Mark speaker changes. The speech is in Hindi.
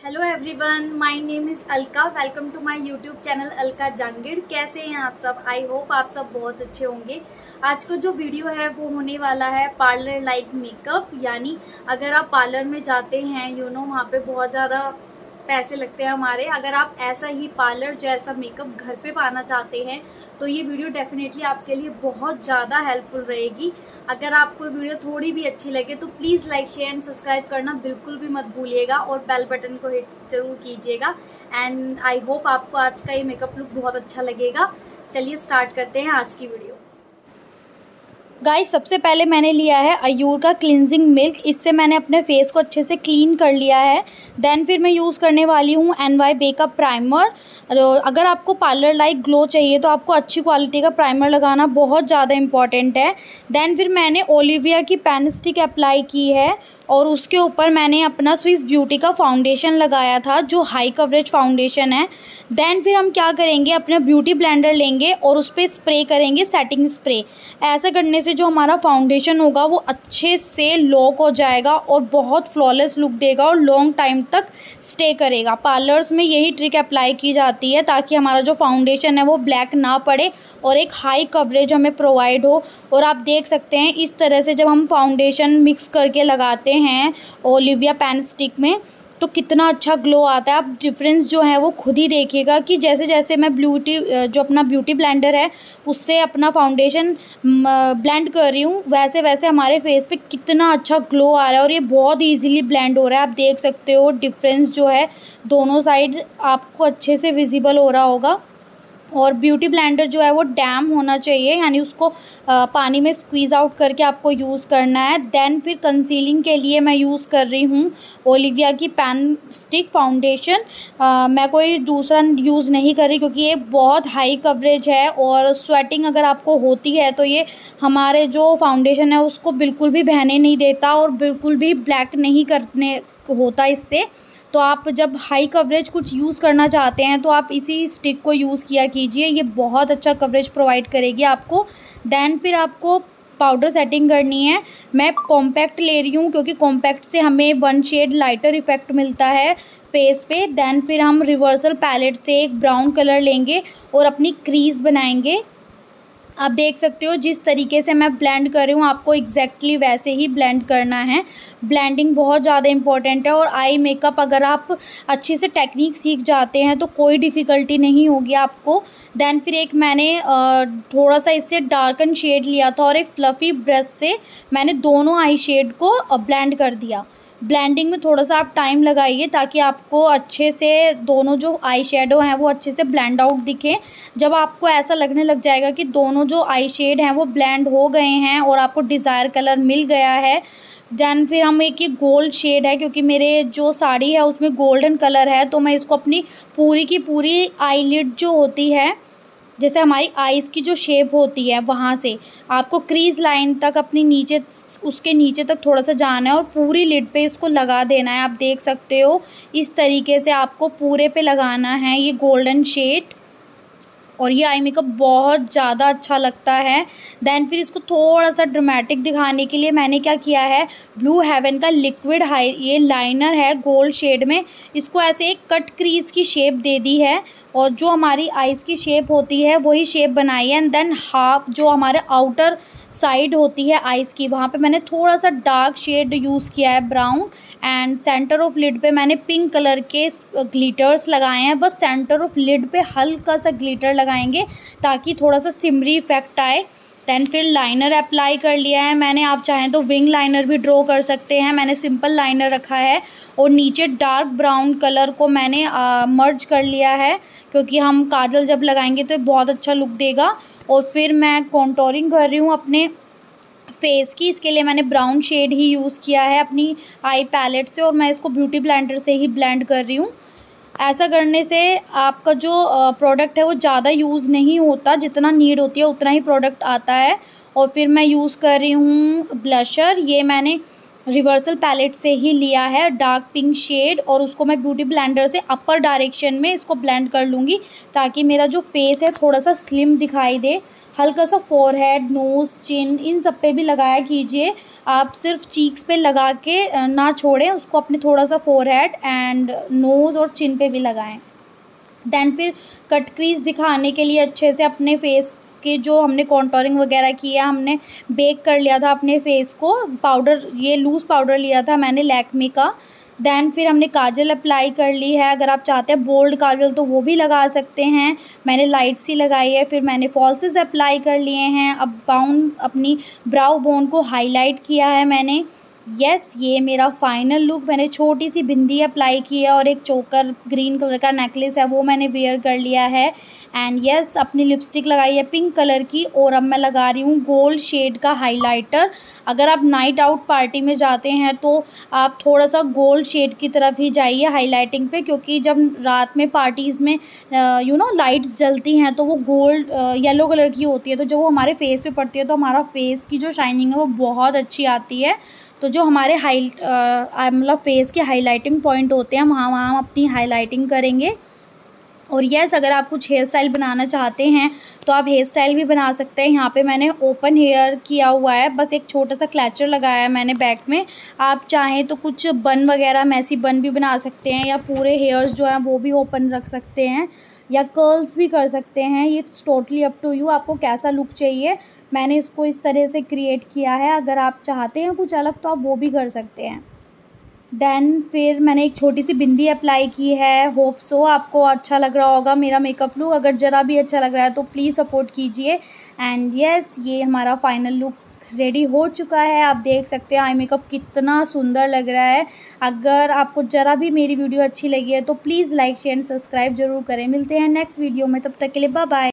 Speaker 1: Hello everyone, my name is Alka. Welcome to my YouTube channel Alka Jangid. कैसे हैं आप सब? आई होप आप सब बहुत अच्छे होंगे। आज का जो वीडियो है वो होने वाला है पार्लर लाइक मेकअप, यानी अगर आप पार्लर में जाते हैं वहाँ पे बहुत ज़्यादा पैसे लगते हैं हमारे। अगर आप ऐसा ही पार्लर जैसा मेकअप घर पे पाना चाहते हैं तो ये वीडियो डेफिनेटली आपके लिए बहुत ज़्यादा हेल्पफुल रहेगी। अगर आपको वीडियो थोड़ी भी अच्छी लगे तो please like share and subscribe करना बिल्कुल भी मत भूलिएगा और बेल बटन को हिट जरूर कीजिएगा। एंड आई होप आपको आज का ये मेकअप लुक बहुत अच्छा लगेगा। चलिए स्टार्ट करते हैं आज की वीडियो। गाइस, सबसे पहले मैंने लिया है अयूर का क्लिनजिंग मिल्क। इससे मैंने अपने फेस को अच्छे से क्लीन कर लिया है। देन फिर मैं यूज़ करने वाली हूँ NY बेकअप प्राइमर। अगर आपको पार्लर लाइक ग्लो चाहिए तो आपको अच्छी क्वालिटी का प्राइमर लगाना बहुत ज़्यादा इम्पॉर्टेंट है। देन फिर मैंने ओलिविया की पेन स्टिक अप्लाई की है और उसके ऊपर मैंने अपना स्विस ब्यूटी का फाउंडेशन लगाया था जो हाई कवरेज फाउंडेशन है। देन फिर हम क्या करेंगे, अपना ब्यूटी ब्लेंडर लेंगे और उस पर स्प्रे करेंगे सेटिंग स्प्रे। ऐसा करने से जो हमारा फाउंडेशन होगा वो अच्छे से लॉक हो जाएगा और बहुत फ्लॉलेस लुक देगा और लॉन्ग टाइम तक स्टे करेगा। पार्लर्स में यही ट्रिक अप्लाई की जाती है ताकि हमारा जो फाउंडेशन है वो ब्लैक ना पड़े और एक हाई कवरेज हमें प्रोवाइड हो। और आप देख सकते हैं इस तरह से जब हम फाउंडेशन मिक्स करके लगाते हैं ओलिविया पेन स्टिक में तो कितना अच्छा ग्लो आता है। आप डिफरेंस जो है वो खुद ही देखिएगा कि जैसे जैसे मैं जो अपना ब्यूटी ब्लेंडर है उससे अपना फाउंडेशन ब्लेंड कर रही हूँ वैसे वैसे हमारे फेस पे कितना अच्छा ग्लो आ रहा है और ये बहुत इजीली ब्लेंड हो रहा है। आप देख सकते हो डिफरेंस जो है दोनों साइड आपको अच्छे से विजिबल हो रहा होगा। और ब्यूटी ब्लेंडर जो है वो डैम होना चाहिए, यानी उसको पानी में स्क्वीज़ आउट करके आपको यूज़ करना है। देन फिर कंसीलिंग के लिए मैं यूज़ कर रही हूँ ओलिविया की पेन स्टिक फाउंडेशन। मैं कोई दूसरा यूज़ नहीं कर रही क्योंकि ये बहुत हाई कवरेज है और स्वेटिंग अगर आपको होती है तो ये हमारे जो फाउंडेशन है उसको बिल्कुल भी बहने नहीं देता और बिल्कुल भी ब्लैक नहीं करने होता इससे। तो आप जब हाई कवरेज कुछ यूज़ करना चाहते हैं तो आप इसी स्टिक को यूज़ किया कीजिए, ये बहुत अच्छा कवरेज प्रोवाइड करेगी आपको। देन फिर आपको पाउडर सेटिंग करनी है। मैं कॉम्पैक्ट ले रही हूँ क्योंकि कॉम्पैक्ट से हमें 1 शेड लाइटर इफ़ेक्ट मिलता है फेस पे। देन फिर हम रिवर्सल पैलेट से एक ब्राउन कलर लेंगे और अपनी क्रीज बनाएंगे। आप देख सकते हो जिस तरीके से मैं ब्लेंड कर रही हूँ आपको एग्जैक्टली वैसे ही ब्लेंड करना है। ब्लेंडिंग बहुत ज़्यादा इंपॉर्टेंट है और आई मेकअप अगर आप अच्छे से टेक्निक सीख जाते हैं तो कोई डिफ़िकल्टी नहीं होगी आपको। देन फिर एक मैंने थोड़ा सा इससे डार्कन शेड लिया था और एक फ्लफ़ी ब्रश से मैंने दोनों आई शेड को ब्लेंड कर दिया। ब्लेंडिंग में थोड़ा सा आप टाइम लगाइए ताकि आपको अच्छे से दोनों जो आई शेडो हैं वो अच्छे से ब्लेंड आउट दिखे। जब आपको ऐसा लगने लग जाएगा कि दोनों जो आई शेड हैं वो ब्लेंड हो गए हैं और आपको डिज़ायर कलर मिल गया है, देन फिर हम एक ये गोल्ड शेड है क्योंकि मेरे जो साड़ी है उसमें गोल्डन कलर है तो मैं इसको अपनी पूरी की पूरी आई लिड जो होती है, जैसे हमारी आइज़ की जो शेप होती है वहाँ से आपको क्रीज लाइन तक अपनी नीचे उसके नीचे तक थोड़ा सा जाना है और पूरी लिड पे इसको लगा देना है। आप देख सकते हो इस तरीके से आपको पूरे पे लगाना है ये गोल्डन शेड और ये आई मेकअप बहुत ज़्यादा अच्छा लगता है। देन फिर इसको थोड़ा सा ड्रामेटिक दिखाने के लिए मैंने क्या किया है, ब्लू हेवन का लिक्विड हाई ये लाइनर है गोल्ड शेड में, इसको ऐसे एक कट क्रीज की शेप दे दी है और जो हमारी आइज़ की शेप होती है वही शेप बनाई है। एंड देन हाफ जो हमारे आउटर साइड होती है आइज़ की वहाँ पे मैंने थोड़ा सा डार्क शेड यूज़ किया है brown. And centre of lid पे मैंने पिंक कलर के ग्लिटर्स लगाए हैं। बस सेंटर ऑफ लिड पे हल्का सा ग्लिटर लगाएंगे ताकि थोड़ा सा सिमरी इफेक्ट आए। देन फिर लाइनर अप्लाई कर लिया है मैंने, आप चाहें तो विंग लाइनर भी ड्रॉ कर सकते हैं। मैंने सिंपल लाइनर रखा है और नीचे डार्क ब्राउन कलर को मैंने मर्ज कर लिया है क्योंकि हम काजल जब लगाएंगे तो ये बहुत अच्छा लुक देगा। और फिर मैं कॉन्टोरिंग कर रही हूँ अपने फेस की, इसके लिए मैंने ब्राउन शेड ही यूज़ किया है अपनी आई पैलेट से और मैं इसको ब्यूटी ब्लेंडर से ही ब्लेंड कर रही हूँ। ऐसा करने से आपका जो प्रोडक्ट है वो ज़्यादा यूज़ नहीं होता, जितना नीड होती है उतना ही प्रोडक्ट आता है। और फिर मैं यूज़ कर रही हूँ ब्लशर, ये मैंने रिवर्सल पैलेट से ही लिया है डार्क पिंक शेड और उसको मैं ब्यूटी ब्लेंडर से अपर डायरेक्शन में इसको ब्लेंड कर लूँगी ताकि मेरा जो फेस है थोड़ा सा स्लिम दिखाई दे। हल्का सा फोरहेड, नोज़, चिन, इन सब पे भी लगाया कीजिए। आप सिर्फ चीक्स पे लगा के ना छोड़ें उसको, अपने थोड़ा सा फोरहेड एंड नोज़ और चिन पे भी लगाएं। देन फिर कट क्रीज दिखाने के लिए अच्छे से अपने फेस के जो हमने कॉन्टोरिंग वगैरह किया, हमने बेक कर लिया था अपने फेस को। पाउडर, ये लूज़ पाउडर लिया था मैंने लैक्मे का। देन फिर हमने काजल अप्लाई कर ली है। अगर आप चाहते हैं बोल्ड काजल तो वो भी लगा सकते हैं, मैंने लाइट सी लगाई है। फिर मैंने फॉल्सेस अप्लाई कर लिए हैं। अब अपनी ब्राउ बोन को हाईलाइट किया है मैंने। यस, ये मेरा फाइनल लुक। मैंने छोटी सी बिंदी अप्लाई की है और एक चोकर ग्रीन कलर का नेकलेस है वो मैंने वेयर कर लिया है। एंड यस, अपनी लिपस्टिक लगाई है पिंक कलर की और अब मैं लगा रही हूँ गोल्ड शेड का हाइलाइटर। अगर आप नाइट आउट पार्टी में जाते हैं तो आप थोड़ा सा गोल्ड शेड की तरफ ही जाइए हाइलाइटिंग पे, क्योंकि जब रात में पार्टीज़ में लाइट्स जलती हैं तो वो गोल्ड येलो कलर की होती है, तो जब वो हमारे फेस पे पड़ती है तो हमारा फेस की जो शाइनिंग है वो बहुत अच्छी आती है। तो जो हमारे मतलब फेस के हाइलाइटिंग पॉइंट होते हैं वहाँ हम अपनी हाइलाइटिंग करेंगे। और यस, अगर आप कुछ हेयर स्टाइल बनाना चाहते हैं तो आप हेयर स्टाइल भी बना सकते हैं। यहाँ पे मैंने ओपन हेयर किया हुआ है, बस एक छोटा सा क्लैचर लगाया है मैंने बैक में। आप चाहें तो कुछ बन वगैरह, मैसी बन भी बना सकते हैं, या पूरे हेयर्स जो हैं वो भी ओपन रख सकते हैं, या कर्ल्स भी कर सकते हैं। ये टोटली अप टू यू, आपको कैसा लुक चाहिए। मैंने इसको इस तरह से क्रिएट किया है। अगर आप चाहते हैं कुछ अलग तो आप वो भी कर सकते हैं। देन फिर मैंने एक छोटी सी बिंदी अप्लाई की है। होप सो आपको अच्छा लग रहा होगा मेरा मेकअप लुक। अगर ज़रा भी अच्छा लग रहा है तो प्लीज़ सपोर्ट कीजिए। एंड यस, ये हमारा फाइनल लुक रेडी हो चुका है। आप देख सकते हैं आई मेकअप कितना सुंदर लग रहा है। अगर आपको ज़रा भी मेरी वीडियो अच्छी लगी है तो please like share and subscribe ज़रूर करें। मिलते हैं नेक्स्ट वीडियो में, तब तक के लिए बाय बाय।